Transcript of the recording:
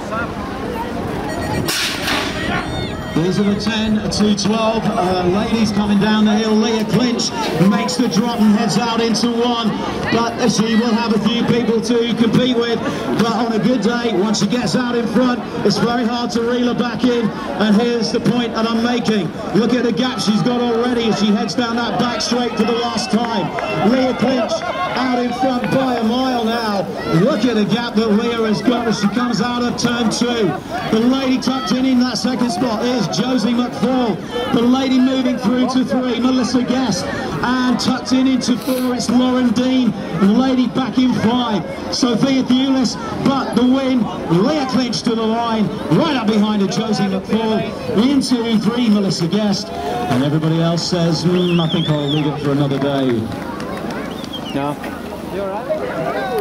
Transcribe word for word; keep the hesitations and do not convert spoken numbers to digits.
These are the ten to twelve uh, ladies coming down the hill. Leah Clinch makes the drop and heads out into one, but she will have a few people to compete with. But on a good day, once she gets out in front, it's very hard to reel her back in. And here's the point that I'm making. Look at the gap she's got already as she heads down that back straight for the last time. Leah Clinch out in front by a mile now. Look at the gap that Leah has got as she comes out of turn two. The lady tucked in in that second spot is Josie McFall. The lady moving through to three, Melissa Guest. And tucked in into four, it's Lauren Dean. The lady back in five, Sophia Thewlis. But the win, Leah Clinch to the line. Right up behind her, Josie McFall. Into three, Melissa Guest. And everybody else says, mm, I think I'll leave it for another day. No. You all right?